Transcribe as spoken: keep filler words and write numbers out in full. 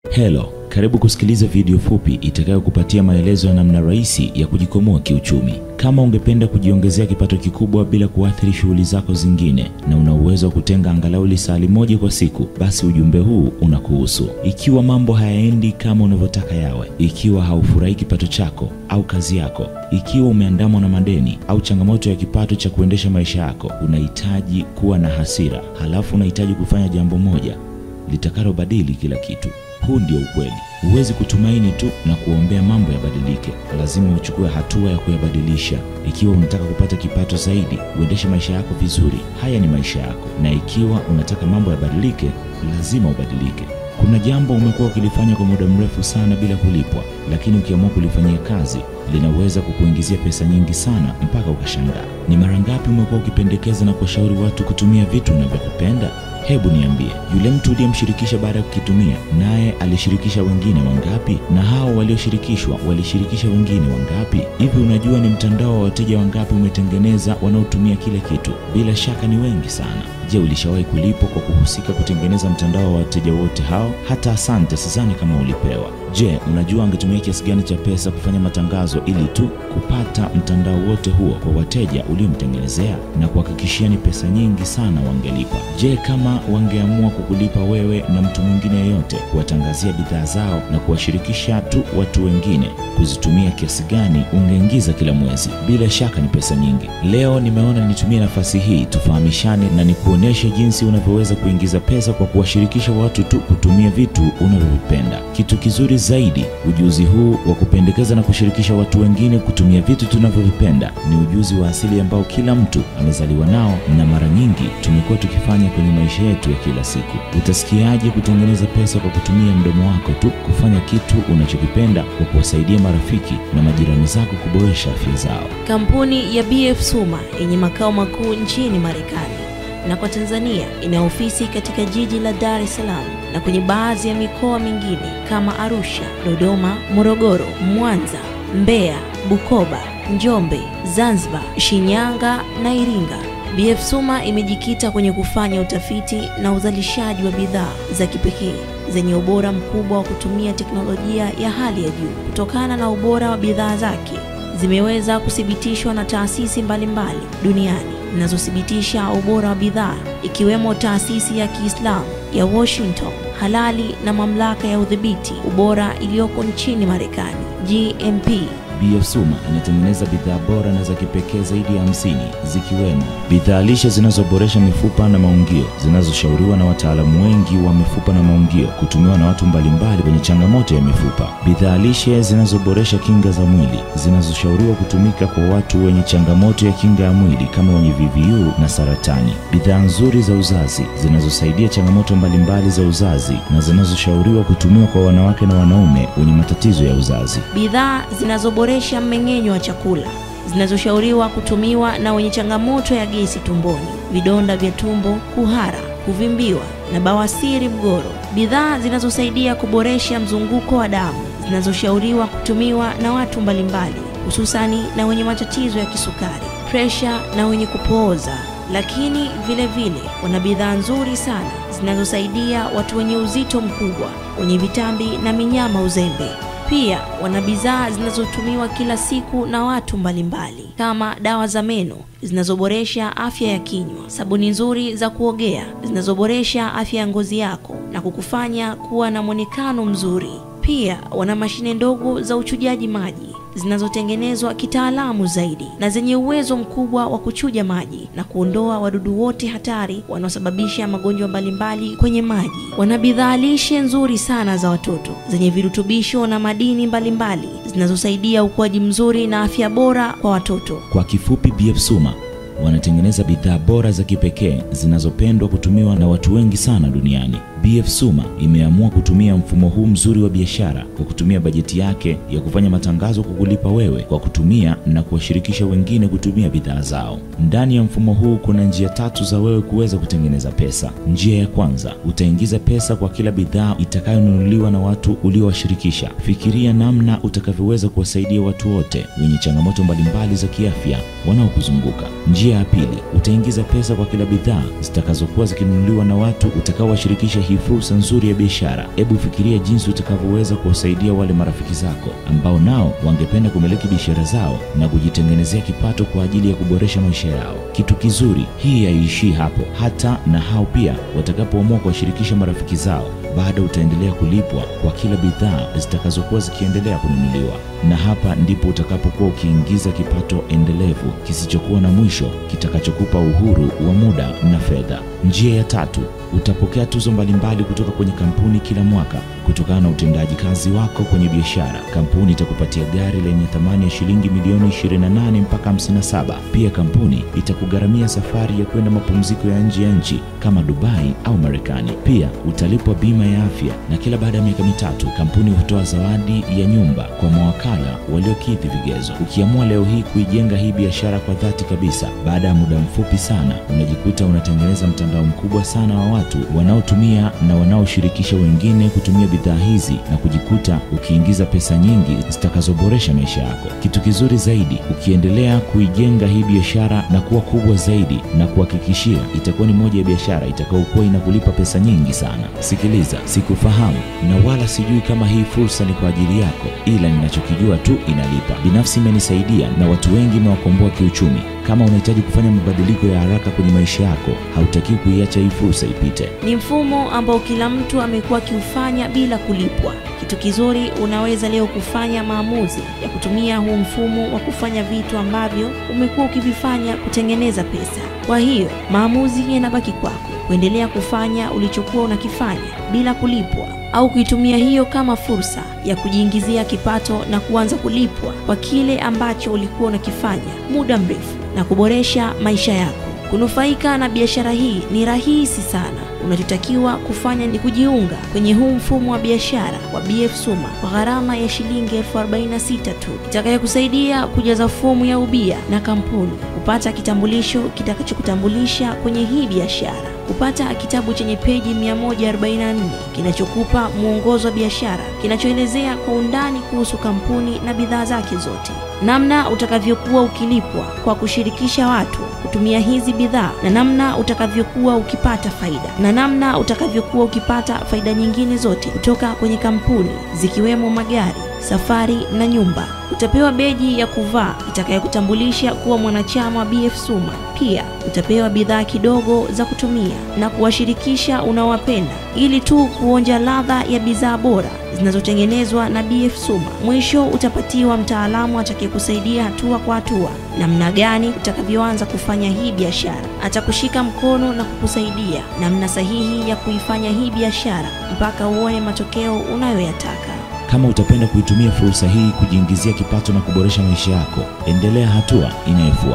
Hello, karibu kusikiliza video fupi itakayokupatia maelezo ya namna rahisi ya kujikwamua kiuchumi. Kama ungependa kujiongezea kipato kikubwa bila kuathiri shughuli zako zingine na una uwezo wa kutenga angalau lisali moja kwa siku, basi ujumbe huu unakuhusu. Ikiwa mambo hayaendi kama unavyotaka yawe, ikiwa haufurahi kipato chako au kazi yako, ikiwa umeandamwa na madeni au changamoto ya kipato cha kuendesha maisha yako, unahitaji kuwa na hasira, halafu unahitaji kufanya jambo moja litakalobadili kila kitu. Huu ndio ukweli. Huwezi kutumaini tu na kuombea mambo yabadilike. Lazima uchukue hatua ya kuyabadilisha. Ikiwa unataka kupata kipato zaidi, uendeshe maisha yako vizuri, haya ni maisha yako. Na ikiwa unataka mambo yabadilike, lazima ubadilike. Kuna jambo umekuwa ukilifanya kwa muda mrefu sana bila kulipwa, lakini ukiamua kulifanyia kazi, linaweza kukuingizia pesa nyingi sana mpaka ukashangaa. Ni mara ngapi umekuwa ukipendekeza na kuwashauri watu kutumia vitu unavyovipenda? Hebu niambie, yule mtu uliyemshirikisha baada ya kukitumia, naye alishirikisha wengine wangapi? Na hao walioshirikishwa walishirikisha wengine wangapi? Hivi unajua ni mtandao wa wateja wangapi umetengeneza wanaotumia kile kitu? Bila shaka ni wengi sana. Je, ulishawahi kulipwa kwa kuhusika kutengeneza mtandao wa wateja wote hao? Hata asante sidhani kama ulipewa. Je, unajua angetumia kiasi gani cha pesa kufanya matangazo ili tu kupata mtandao wote huo kwa wateja uliomtengenezea? Na kuhakikishia ni pesa nyingi sana wangelipa. Je, kama wangeamua kukulipa wewe na mtu mwingine yeyote kuwatangazia bidhaa zao na kuwashirikisha tu watu wengine kuzitumia, kiasi gani ungeingiza kila mwezi? Bila shaka ni pesa nyingi. Leo nimeona nitumie nafasi hii tufahamishane na nikuoneshe jinsi unavyoweza kuingiza pesa kwa kuwashirikisha watu tu kutumia vitu unavyovipenda. Kitu kizuri zaidi, ujuzi huu wa kupendekeza na kushirikisha watu wengine kutumia vitu tunavyovipenda ni ujuzi wa asili ambao kila mtu amezaliwa nao, na mara nyingi tumekuwa tukifanya kwenye maisha yetu ya kila siku. Utasikiaje kutengeneza pesa kwa kutumia mdomo wako tu, kufanya kitu unachokipenda kwa kuwasaidia marafiki na majirani zako kuboresha afya zao? Kampuni ya B F Suma yenye makao makuu nchini Marekani na kwa Tanzania ina ofisi katika jiji la Dar es Salaam na kwenye baadhi ya mikoa mingine kama Arusha, Dodoma, Morogoro, Mwanza, Mbeya, Bukoba, Njombe, Zanzibar, Shinyanga na Iringa. B F Suma imejikita kwenye kufanya utafiti na uzalishaji wa bidhaa za kipekee zenye ubora mkubwa wa kutumia teknolojia ya hali ya juu. Kutokana na ubora wa bidhaa zake, zimeweza kuthibitishwa na taasisi mbalimbali duniani zinazothibitisha ubora wa bidhaa, ikiwemo taasisi ya Kiislamu ya Washington Halali na mamlaka ya udhibiti ubora iliyoko nchini Marekani G M P. B F Suma inatengeneza bidhaa bora na za kipekee zaidi ya hamsini, zikiwemo bidhaa lishe zinazoboresha mifupa na maungio, zinazoshauriwa na wataalamu wengi wa mifupa na maungio, kutumiwa na watu mbalimbali kwenye changamoto ya mifupa. Bidhaa lishe zinazoboresha kinga za mwili, zinazoshauriwa kutumika kwa watu wenye changamoto ya kinga ya mwili kama wenye V V U na saratani. Bidhaa nzuri za uzazi, zinazosaidia changamoto mbalimbali za uzazi na zinazoshauriwa kutumiwa kwa wanawake na wanaume wenye matatizo ya uzazi. Bidhaa zinazoboresha boresha mmeng'enyo wa chakula, zinazoshauriwa kutumiwa na wenye changamoto ya gesi tumboni, vidonda vya tumbo, kuhara, kuvimbiwa na bawasiri mgoro. Bidhaa zinazosaidia kuboresha mzunguko wa damu, zinazoshauriwa kutumiwa na watu mbalimbali, hususani na wenye matatizo ya kisukari, presha na wenye kupooza. Lakini vile vile wana bidhaa nzuri sana zinazosaidia watu wenye uzito mkubwa, wenye vitambi na minyama uzembe. Pia wana bidhaa zinazotumiwa kila siku na watu mbalimbali kama dawa za meno zinazoboresha afya ya kinywa, sabuni nzuri za kuogea zinazoboresha afya ya ngozi yako na kukufanya kuwa na muonekano mzuri. Pia wana mashine ndogo za uchujaji maji zinazotengenezwa kitaalamu zaidi na zenye uwezo mkubwa wa kuchuja maji na kuondoa wadudu wote hatari wanaosababisha magonjwa mbalimbali kwenye maji. Wana bidhaa lishe nzuri sana za watoto zenye virutubisho na madini mbalimbali zinazosaidia ukuaji mzuri na afya bora kwa watoto. Kwa kifupi, B F Suma wanatengeneza bidhaa bora za kipekee zinazopendwa kutumiwa na watu wengi sana duniani. B F Suma imeamua kutumia mfumo huu mzuri wa biashara kwa kutumia bajeti yake ya kufanya matangazo kukulipa wewe kwa kutumia na kuwashirikisha wengine kutumia bidhaa zao. Ndani ya mfumo huu kuna njia tatu za wewe kuweza kutengeneza pesa. Njia ya kwanza, utaingiza pesa kwa kila bidhaa itakayonunuliwa na watu uliowashirikisha. Fikiria namna utakavyoweza kuwasaidia watu wote wenye changamoto mbalimbali za kiafya wanaokuzunguka. Njia ya pili, utaingiza pesa kwa kila bidhaa zitakazokuwa zikinunuliwa na watu utakaowashirikisha hivi hii fursa nzuri ya biashara, hebu fikiria jinsi utakavyoweza kuwasaidia wale marafiki zako ambao nao wangependa kumiliki biashara zao na kujitengenezea kipato kwa ajili ya kuboresha maisha yao. Kitu kizuri, hii haiishii hapo. Hata na hao pia watakapoamua kuwashirikisha marafiki zao, bado utaendelea kulipwa kwa kila bidhaa zitakazokuwa zikiendelea kununuliwa. Na hapa ndipo utakapokuwa ukiingiza kipato endelevu kisichokuwa na mwisho, kitakachokupa uhuru wa muda na fedha. Njia ya tatu, utapokea tuzo mbalimbali kutoka kwenye kampuni kila mwaka kutokana na utendaji kazi wako kwenye biashara. Kampuni itakupatia gari lenye thamani ya shilingi milioni ishirini na nane mpaka hamsini na saba. Pia kampuni itakugharamia safari ya kwenda mapumziko ya nje ya nchi kama Dubai au Marekani. Pia utalipwa bima ya afya, na kila baada ya miaka mitatu kampuni hutoa zawadi ya nyumba kwa mawakala waliokidhi vigezo. Ukiamua leo hii kuijenga hii biashara kwa dhati kabisa, baada ya muda mfupi sana unajikuta unatengeneza mtandao mkubwa sana wa watu wanaotumia na wanaoshirikisha wengine kutumia bidhaa hizi, na kujikuta ukiingiza pesa nyingi zitakazoboresha maisha yako. Kitu kizuri zaidi, ukiendelea kuijenga hii biashara na kuwa kubwa zaidi, na kuhakikishia itakuwa ni moja ya biashara itakayokuwa inakulipa pesa nyingi sana. Sikiliza, sikufahamu na wala sijui kama hii fursa ni kwa ajili yako, ila ninachokijua tu inalipa. Binafsi imenisaidia na watu wengi imewakomboa kiuchumi. Kama unahitaji kufanya mabadiliko ya haraka kwenye maisha yako, hautakiwi kuiacha hii fursa ipite. Ni mfumo ambao kila mtu amekuwa akiufanya bila kulipwa. Kitu kizuri, unaweza leo kufanya maamuzi ya kutumia huu mfumo wa kufanya vitu ambavyo umekuwa ukivifanya kutengeneza pesa. Kwa hiyo, maamuzi yanabaki kwako. Kuendelea kufanya ulichokuwa unakifanya bila kulipwa, au kuitumia hiyo kama fursa ya kujiingizia kipato na kuanza kulipwa kwa kile ambacho ulikuwa unakifanya muda mrefu na kuboresha maisha yako. Kunufaika na biashara hii ni rahisi sana. Unachotakiwa kufanya ni kujiunga kwenye huu mfumo wa biashara wa B F Suma kwa gharama ya shilingi elfu arobaini na sita tu, itakayokusaidia kujaza fomu ya ubia na kampuni, kupata kitambulisho kitakachokutambulisha kwenye hii biashara, kupata kitabu chenye peji mia moja arobaini na nne kinachokupa mwongozo wa biashara kinachoelezea kwa undani kuhusu kampuni na bidhaa zake zote, namna utakavyokuwa ukilipwa kwa kushirikisha watu kutumia hizi bidhaa, na namna utakavyokuwa ukipata faida, na namna utakavyokuwa ukipata faida nyingine zote kutoka kwenye kampuni, zikiwemo magari, safari na nyumba. Utapewa beji ya kuvaa itakayokutambulisha kuwa mwanachama wa B F Suma. Pia utapewa bidhaa kidogo za kutumia na kuwashirikisha unaowapenda, ili tu kuonja ladha ya bidhaa bora zinazotengenezwa na B F Suma. Mwisho utapatiwa mtaalamu atakayekusaidia hatua kwa hatua namna gani utakavyoanza kufanya hii biashara. Atakushika mkono na kukusaidia namna sahihi ya kuifanya hii biashara mpaka uone matokeo unayoyataka. Kama utapenda kuitumia fursa hii kujiingizia kipato na kuboresha maisha yako, endelea hatua inayofuata.